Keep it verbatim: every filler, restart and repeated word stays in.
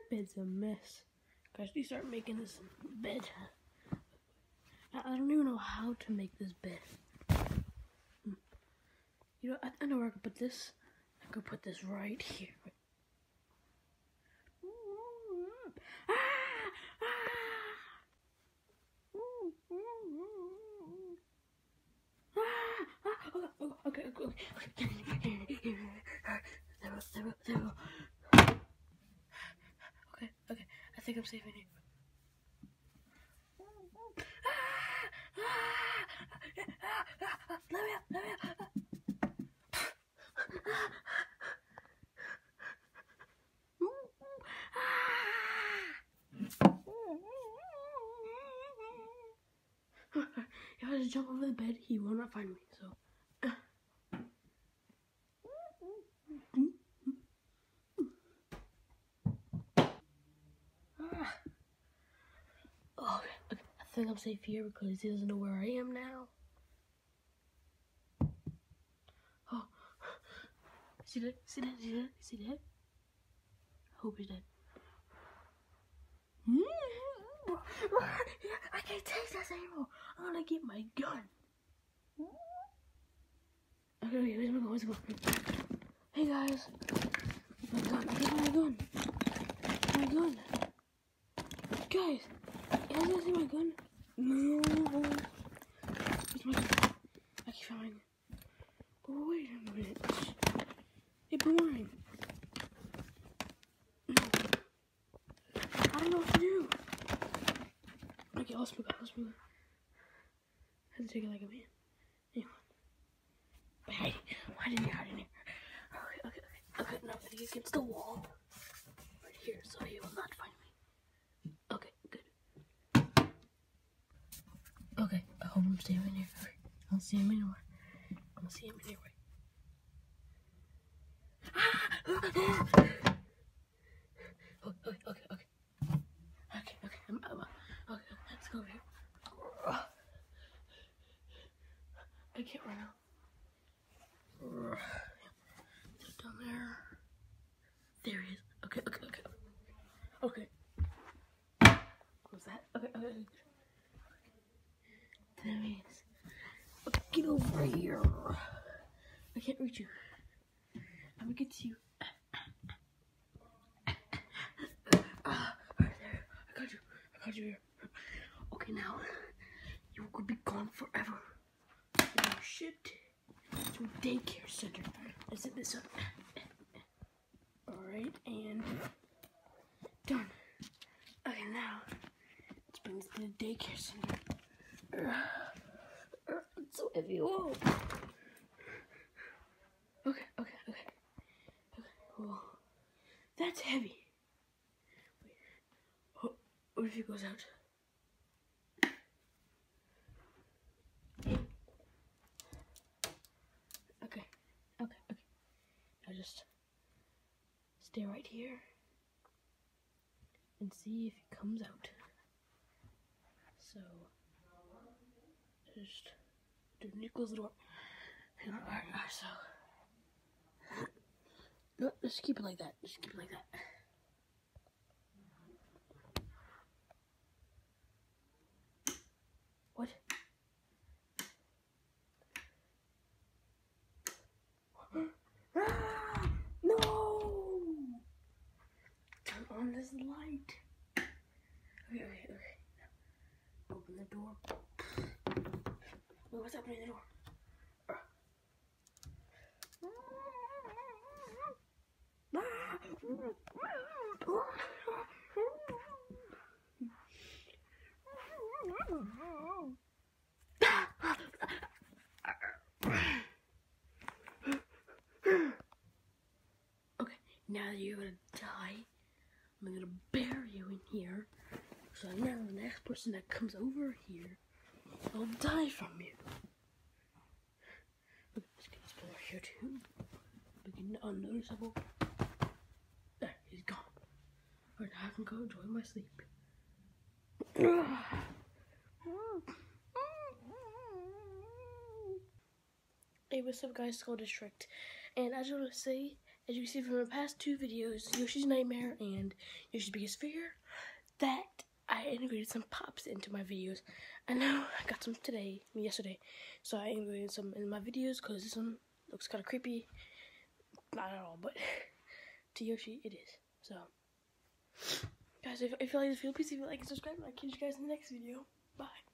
bed's a mess. Guys, you start making this bed. I, I don't even know how to make this bed. You know, I, I know where I could put this. I could put this right here. Ah! Okay, okay, okay, okay. There we, there we, there we go. Okay, okay. I think I'm safe in here. Let me out, let me out. If I just jump over the bed, he will not find me, so. Oh, okay, okay. I think I'm safe here because he doesn't know where I am now. Oh, see that? See that? See that? See that? I hope he's dead. I can't take this anymore. I'm gonna get my gun. Okay, okay, where's my gun? Where's my gun? Hey guys, my gun. Get my gun. My gun. Guys, you guys gonna see my gun? No. Where's my gun? I keep finding it. Oh, wait a minute. Hey, Boomerang. No. I don't know what to do. Okay, I'll smoke. I'll smoke. I had to take it like a man. Anyway. Wait, hide. Why didn't you hide in here? Okay, okay, okay. Okay, now I'm gonna get against the wall. Right here, so he will not find me. Okay, good. Okay, I hope I'm staying in here. Okay, I don't see him anywhere. I don't see him anywhere. Ah! Okay, okay, okay. Okay, okay, I'm, I'm, okay, okay, let's go over here. I can't run out. Down there. There he is. Okay, okay, okay. Okay. What was that? Okay, okay, okay. There he is. Okay, get over here. I can't reach you. I'm gonna get to you. Ah, right there. I got you. I got you here. Okay, now you could be gone forever. You're shipped to a daycare center. Let's set this up. Alright, and done. Okay, now let's bring this to the daycare center. Uh, uh, it's so heavy. Whoa. Okay, okay, okay. Okay, whoa. That's heavy. Wait. Oh, what if he goes out? Okay, okay, okay. Now just stay right here and see if he comes out. So, just didn't close the door. Hang on, alright, alright, so. No, just keep it like that. Just keep it like that. What? Ah, no! Turn on this light. Okay, okay, okay. Open the door. Wait, what's happening in the door? Okay, now that you're gonna die, I'm gonna bury you in here. So now the next person that comes over here will die from you. Okay, let's get this pillar here too. Begin unnoticeable. There, he's gone. Alright, I can go enjoy my sleep. Hey, what's up guys, School District. And I just want to say as you can see from my past two videos, Yoshi's Nightmare and Yoshi's Biggest Fear, that I integrated some pops into my videos. I know I got some today, I mean yesterday, so I integrated some in my videos because this one looks kind of creepy. Not at all, but to Yoshi it is. So, guys, if, if you like this video, please leave a like and subscribe, and I'll catch you guys in the next video. Bye.